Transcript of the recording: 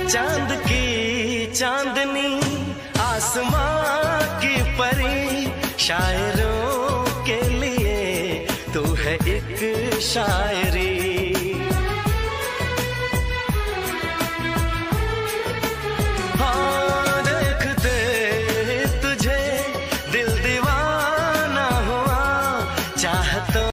चांद की चांदनी, आसमां की परी, शायरों के लिए तू है एक शायरी।